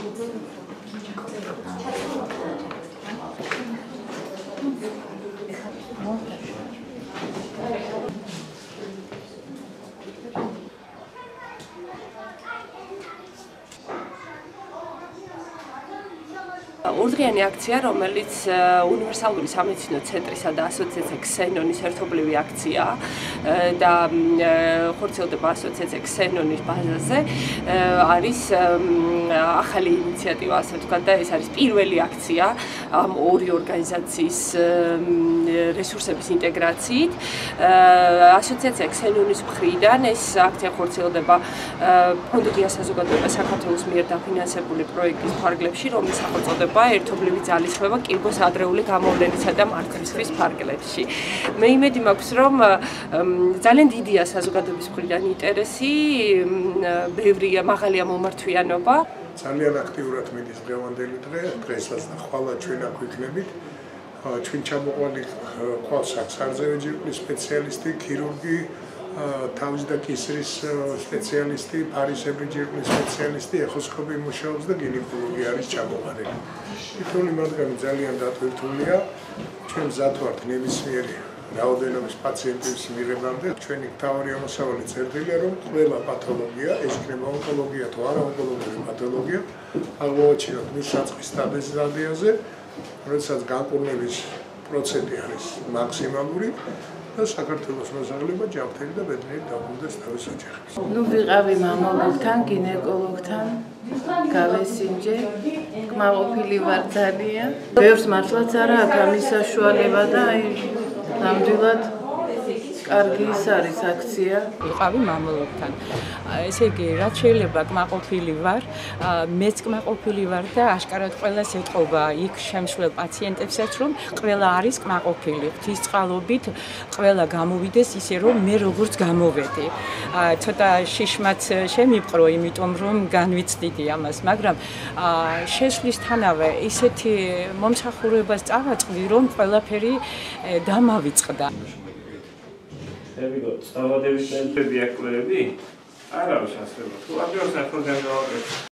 ორდღიანი აქცია, რომელიც უნივერსალური სამედიცინო ცენტრისა და ასოციაცია ქსენონის ერთობლივი აქციაა და ხორციელდება ასოციაცია ქსენონის ბაზაზე. არის ახალი ინიციატივა, ასე ვთქვათ, და ეს არის პირველი აქცია ამ ორი ორგანიზაციის რესურსების ინტეგრაციით. ასოციაცია ქსენონის მხრიდან ეს აქცია ხორციელდება ფონდ ღია საზოგადოება საქართველოს მიერ დაფინანსებული პროექტის ფარგლებში, რომლის სახელწოდება ერთობლივი ძალისხმევა კიბოს ადრეული გამოვლენისა და მართვის ფარგლებში. მე იმედი მაქვს, რომ ძალიან დიდია საზოგადოების მხრიდან ინტერესი, ბევრია მაღალია მომართვიანობა. ძალიან აქტიურად მიდის დღევანდელი დღე, დღესაც და ხვალა ჩვენ აქ ვიქნებით. ჩვენ ჩამოყვანილი ყავს სარზევი ჯირკვლის სპეციალისტი, ქირურგი, თავის და კისრის სპეციალისტი, ფარისებრი ჯირკვლის სპეციალისტი, ეხოსკოპი მუშაობს და გინეკოლოგი არის ჩამოყვანილი. თითოეული მათგანი ძალიან დატვირთულია. ჩვენ მზად ვართ ნებისმიერი რაოდენობის პაციენტების მიღებამდე. ჩვენი მთავარი ამოსავალი წერტილია, რომ ყველა პათოლოგია, ეს იქნება ონკოლოგია თუ არა ონკოლოგიური პათოლოგია, აღმოვაჩინოთ მის საწყის სტადიაზე, როდესაც განკურნების პროცენტი არის მაქსიმალური. და საქართველოს მოსახლეობა ჯანმრთელი და ბედნიერი დაბრუნდეს თავის ოჯახებს. ვიყავი მამალობთან, გინეკოლოგთან, გავესინჯე, კმაყოფილი ვარ ძალიან. ბევრს მართლაც არა აქვს ამის საშუალება და ნამდვილად კარგი ის არის აქცია. ვიყავი მამალობთან. ესე იგი, რაც შეიძლება კმაყოფილი ვარ, მეც კმაყოფილი ვარ და აშკარად ყველას ეთყობა იქ შემსვლელ პაციენტებსაც, რომ ყველა არის კმაყოფილი. ღვთისწყალობით ყველა გამოვიდეს ისე, რომ მე როგორც გამოვედი. ცოტა შიშმაც შემიპყრო, იმიტომ რომ განვიცდიდი ამას, მაგრამ შესვლისთანავე ისეთი მომსახურებას წავაწყდი, რომ ყველაფერი დამავიწყდა. წავადების ცენტრები აკვლევები? არ არის ასეულო. თუ აბიოს ახლა გამოვაკეთე.